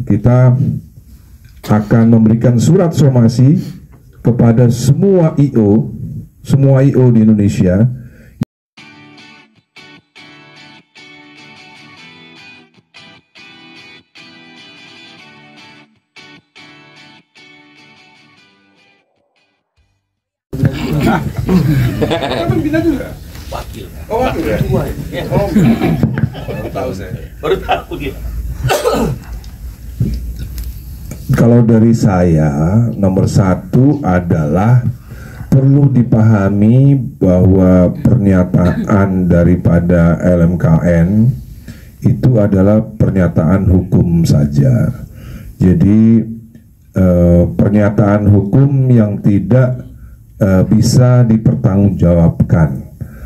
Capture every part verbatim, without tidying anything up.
kita akan memberikan surat somasi kepada semua I O, semua I O di Indonesia. Wakil. Oh, wakil ya? Oh, baru tahu saya. Baru tahu dia. Kalau dari saya, nomor satu adalah perlu dipahami bahwa pernyataan daripada L M K N itu adalah pernyataan hukum saja. Jadi eh, pernyataan hukum yang tidak eh, bisa dipertanggungjawabkan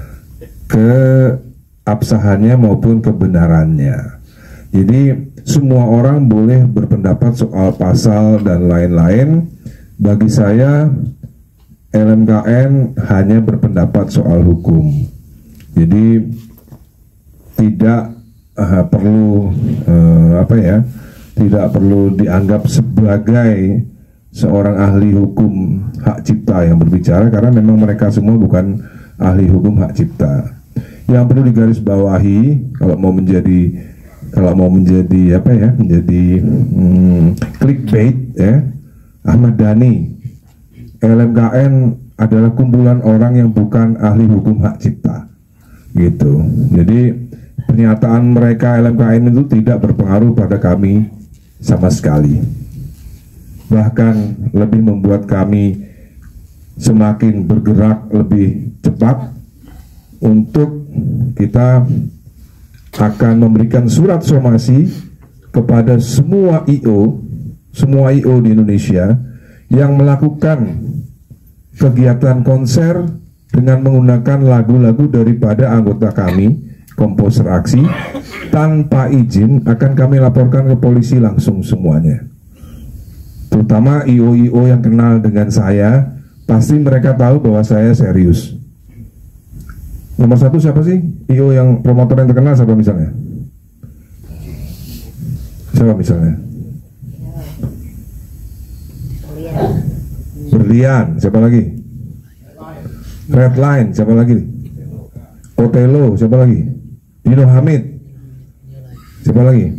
keabsahannya maupun kebenarannya. Jadi semua orang boleh berpendapat soal pasal dan lain-lain. Bagi saya L M K N hanya berpendapat soal hukum. Jadi tidak uh, perlu uh, apa ya? Tidak perlu dianggap sebagai seorang ahli hukum hak cipta yang berbicara, karena memang mereka semua bukan ahli hukum hak cipta. Yang perlu digarisbawahi kalau mau menjadi kalau mau menjadi apa ya menjadi hmm, clickbait ya, Ahmad Dhani, L M K N adalah kumpulan orang yang bukan ahli hukum hak cipta gitu. Jadi pernyataan mereka L M K N itu tidak berpengaruh pada kami sama sekali, bahkan lebih membuat kami semakin bergerak lebih cepat untuk kita akan memberikan surat somasi kepada semua I O, semua I O di Indonesia yang melakukan kegiatan konser dengan menggunakan lagu-lagu daripada anggota kami, Komposer Aksi, tanpa izin, akan kami laporkan ke polisi langsung semuanya. Terutama I O-I O yang kenal dengan saya, pasti mereka tahu bahwa saya serius. Nomor satu siapa sih I O yang promotor yang terkenal, siapa misalnya? Siapa misalnya? Berlian, siapa lagi? Redline, siapa lagi? Otelo, siapa lagi? Dino Hamid, siapa lagi?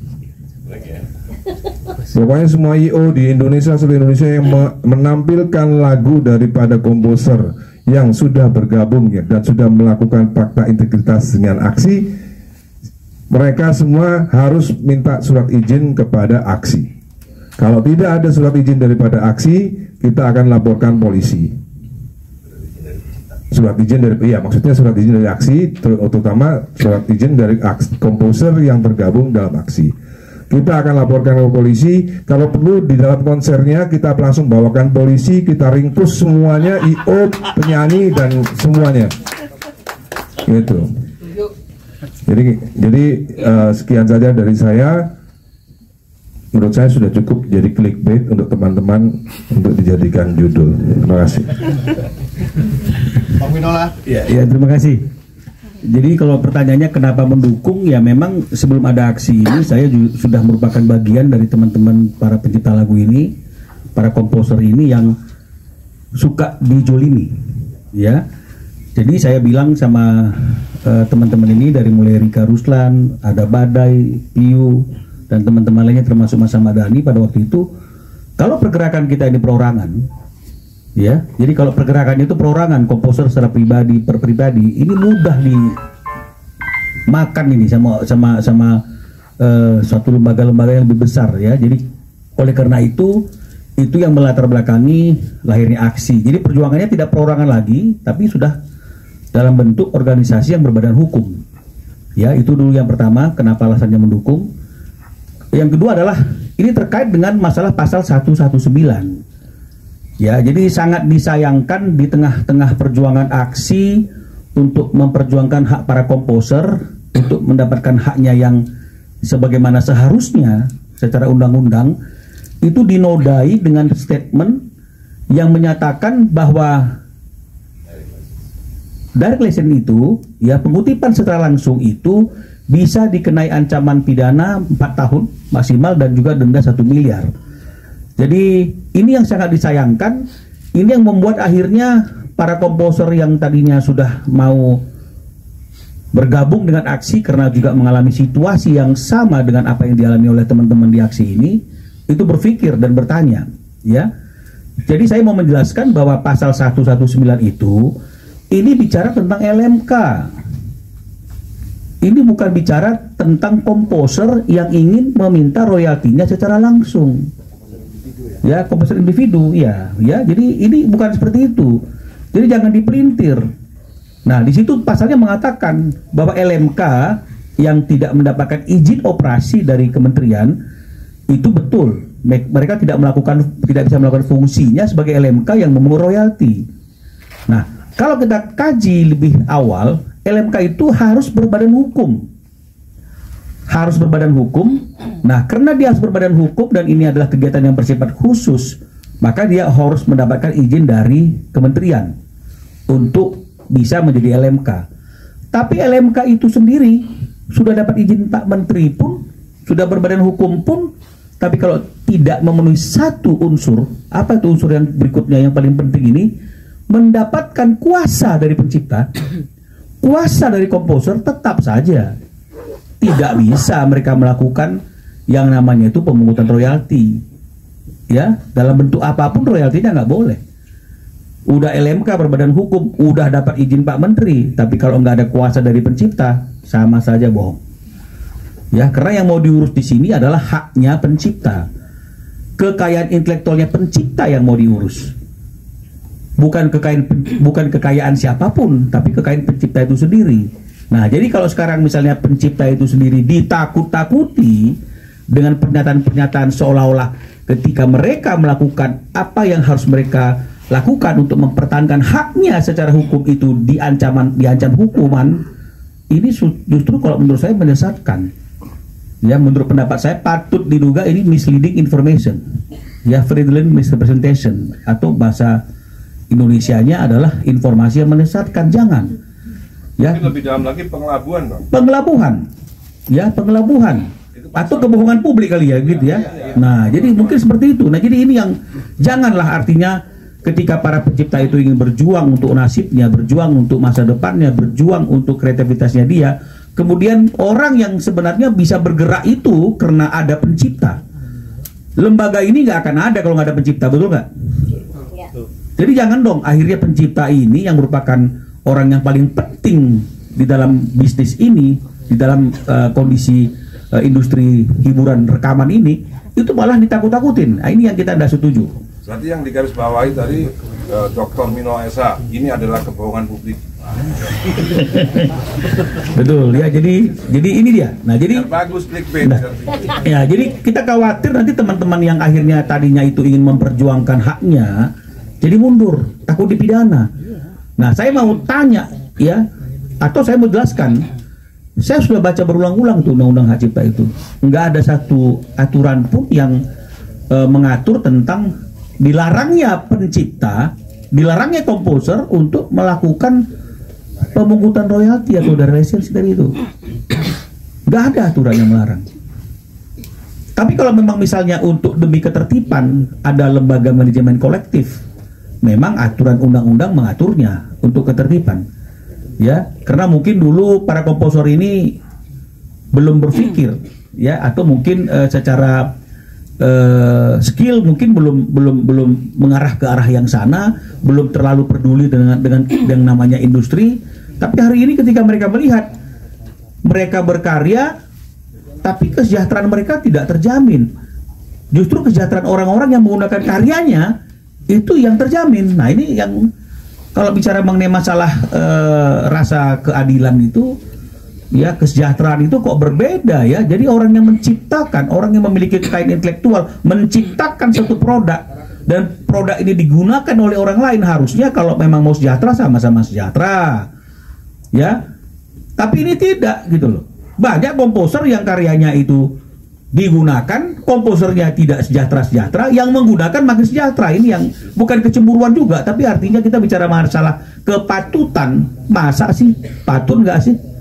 Pokoknya semua I O di Indonesia, seluruh Indonesia yang menampilkan lagu daripada komposer yang sudah bergabung ya, dan sudah melakukan fakta integritas dengan Aksi, mereka semua harus minta surat izin kepada Aksi. Kalau tidak ada surat izin daripada Aksi, kita akan laporkan polisi. Surat izin dari, iya maksudnya surat izin dari Aksi, terutama surat izin dari Aksi, komposer yang tergabung dalam Aksi. Kita akan laporkan ke polisi. Kalau perlu di dalam konsernya kita langsung bawakan polisi, kita ringkus semuanya, I O, penyanyi dan semuanya. Gitu. Jadi jadi uh, sekian saja dari saya. Menurut saya sudah cukup jadi clickbait untuk teman-teman untuk dijadikan judul. Terima kasih. Bang Winola. Ya, ya terima kasih. Jadi kalau pertanyaannya kenapa mendukung, ya memang sebelum ada aksi ini saya juga sudah merupakan bagian dari teman-teman para pencipta lagu ini, para komposer ini yang suka dijolimi, ya. Jadi saya bilang sama uh, teman-teman ini dari mulai Rika Ruslan, ada Badai, Piu, dan teman-teman lainnya termasuk Mas Ahmad Dhani pada waktu itu, kalau pergerakan kita ini perorangan, ya, jadi kalau pergerakan itu perorangan, komposer secara pribadi per pribadi, ini mudah dimakan ini sama sama sama uh, suatu lembaga-lembaga yang lebih besar, ya. Jadi oleh karena itu itu yang melatar belakangi lahirnya Aksi. Jadi perjuangannya tidak perorangan lagi, tapi sudah dalam bentuk organisasi yang berbadan hukum. Ya, itu dulu yang pertama, kenapa alasannya mendukung. Yang kedua adalah ini terkait dengan masalah pasal seratus sembilan belas. Ya, jadi sangat disayangkan di tengah-tengah perjuangan Aksi untuk memperjuangkan hak para komposer untuk mendapatkan haknya yang sebagaimana seharusnya secara undang-undang, itu dinodai dengan statement yang menyatakan bahwa direct lesson itu, ya, pengutipan secara langsung itu bisa dikenai ancaman pidana empat tahun maksimal dan juga denda satu miliar. Jadi ini yang sangat disayangkan, ini yang membuat akhirnya para komposer yang tadinya sudah mau bergabung dengan aksi karena juga mengalami situasi yang sama dengan apa yang dialami oleh teman-teman di aksi ini, itu berpikir dan bertanya, ya. Jadi saya mau menjelaskan bahwa pasal seratus sembilan belas itu ini bicara tentang L M K. Ini bukan bicara tentang komposer yang ingin meminta royaltinya secara langsung. Ya, komposer individu, ya, ya. Jadi ini bukan seperti itu. Jadi jangan dipelintir. Nah, di situ pasalnya mengatakan bahwa L M K yang tidak mendapatkan izin operasi dari kementerian itu betul. Mereka tidak melakukan, tidak bisa melakukan fungsinya sebagai L M K yang memungut royalti. Nah, kalau kita kaji lebih awal, L M K itu harus berbadan hukum. Harus berbadan hukum. Nah, karena dia harus berbadan hukum dan ini adalah kegiatan yang bersifat khusus, maka dia harus mendapatkan izin dari kementerian untuk bisa menjadi L M K. Tapi L M K itu sendiri sudah dapat izin Pak Menteri pun, sudah berbadan hukum pun, tapi kalau tidak memenuhi satu unsur, apa itu unsur yang berikutnya yang paling penting ini, mendapatkan kuasa dari pencipta, kuasa dari komposer, tetap saja tidak bisa mereka melakukan yang namanya itu pemungutan royalti. Ya, dalam bentuk apapun royaltinya nggak boleh. Udah L M K berbadan hukum, udah dapat izin Pak Menteri, tapi kalau nggak ada kuasa dari pencipta, sama saja bohong. Ya, karena yang mau diurus di sini adalah haknya pencipta, kekayaan intelektualnya pencipta yang mau diurus, bukan kekayaan bukan kekayaan siapapun, tapi kekayaan pencipta itu sendiri. Nah, jadi kalau sekarang misalnya pencipta itu sendiri ditakut-takuti dengan pernyataan-pernyataan seolah-olah ketika mereka melakukan apa yang harus mereka lakukan untuk mempertahankan haknya secara hukum itu diancaman diancam hukuman, ini justru kalau menurut saya menyesatkan. Ya, menurut pendapat saya patut diduga ini misleading information, ya, fraudulent misrepresentation, atau bahasa Indonesianya adalah informasi yang menyesatkan. Jangan, ya. Tapi lebih dalam lagi pengelabuhan, Bang. Pengelabuhan, ya, pengelabuhan atau kebohongan publik kali ya, gitu ya. Nah, jadi mungkin seperti itu. Nah, jadi ini yang janganlah, artinya ketika para pencipta itu ingin berjuang untuk nasibnya, berjuang untuk masa depannya, berjuang untuk kreativitasnya dia, kemudian orang yang sebenarnya bisa bergerak itu karena ada pencipta. Lembaga ini nggak akan ada kalau nggak ada pencipta, betul nggak? Ya. Jadi jangan dong akhirnya pencipta ini yang merupakan orang yang paling penting di dalam bisnis ini, di dalam uh, kondisi uh, industri hiburan rekaman ini, itu malah ditakut-takutin. Nah, ini yang kita tidak setuju. Berarti yang digarisbawahi tadi uh, Doktor Mino Esa, ini adalah kebohongan publik. Betul ya, jadi jadi ini dia. Nah, jadi ya, bagus clickbait. Nah, ya, jadi kita khawatir nanti teman-teman yang akhirnya tadinya itu ingin memperjuangkan haknya jadi mundur, takut dipidana. Nah, saya mau tanya ya, atau saya mau jelaskan. Saya sudah baca berulang-ulang tuh undang-undang hak cipta itu. Nggak ada satu aturan pun yang e, mengatur tentang dilarangnya pencipta, dilarangnya komposer untuk melakukan pemungutan royalti atau dari lisensi dari itu. Nggak ada aturan yang melarang. Tapi kalau memang misalnya untuk demi ketertiban ada lembaga manajemen kolektif, memang aturan undang-undang mengaturnya untuk ketertiban. Ya, karena mungkin dulu para komposer ini belum berpikir, ya, atau mungkin uh, secara uh, skill mungkin belum belum belum mengarah ke arah yang sana, belum terlalu peduli dengan dengan yang namanya industri. Tapi hari ini ketika mereka melihat mereka berkarya, tapi kesejahteraan mereka tidak terjamin. Justru kesejahteraan orang-orang yang menggunakan karyanya itu yang terjamin. Nah, ini yang kalau bicara mengenai masalah e, rasa keadilan itu, ya, kesejahteraan itu kok berbeda ya. Jadi orang yang menciptakan, orang yang memiliki kekayaan intelektual menciptakan satu produk dan produk ini digunakan oleh orang lain, harusnya kalau memang mau sejahtera sama-sama sejahtera, ya. Tapi ini tidak gitu loh. Banyak komposer yang karyanya itu digunakan, komposernya tidak sejahtera-sejahtera, yang menggunakan makin sejahtera. Ini yang bukan kecemburuan juga, tapi artinya kita bicara masalah kepatutan. Masa sih patut nggak sih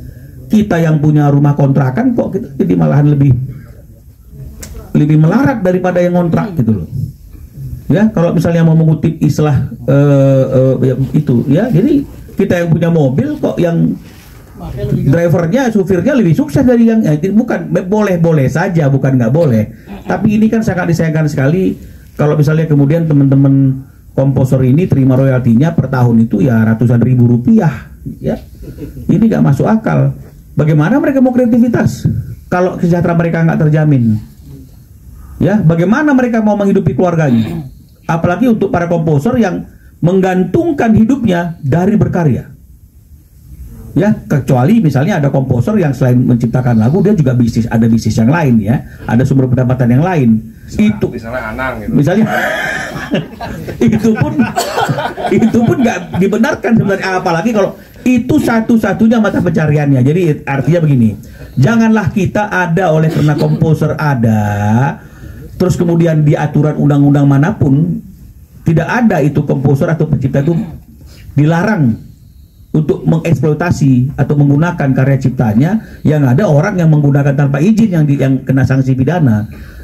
kita yang punya rumah kontrakan kok kita jadi malahan lebih lebih melarat daripada yang kontrak gitu loh. Ya, kalau misalnya mau mengutip istilah uh, uh, itu ya, jadi kita yang punya mobil kok yang drivernya, supirnya lebih sukses dari yang eh, bukan boleh-boleh saja, bukan nggak boleh. Tapi ini kan sangat disayangkan sekali kalau misalnya kemudian teman-teman komposer ini terima royaltinya per tahun itu ya ratusan ribu rupiah, ya. Ini nggak masuk akal. Bagaimana mereka mau kreativitas kalau kesejahteraan mereka nggak terjamin? Ya, bagaimana mereka mau menghidupi keluarganya? Apalagi untuk para komposer yang menggantungkan hidupnya dari berkarya. Ya, kecuali misalnya ada komposer yang selain menciptakan lagu dia juga bisnis, ada bisnis yang lain ya, ada sumber pendapatan yang lain. Misalnya, itu misalnya Anang gitu. Misalnya itu pun itu pun nggak dibenarkan sebenarnya, apalagi kalau itu satu-satunya mata pencariannya. Jadi artinya begini, janganlah kita ada oleh karena komposer ada, terus kemudian di aturan undang-undang manapun tidak ada itu komposer atau pencipta itu dilarang untuk mengeksploitasi atau menggunakan karya ciptanya. Yang ada orang yang menggunakan tanpa izin yang di, yang kena sanksi pidana.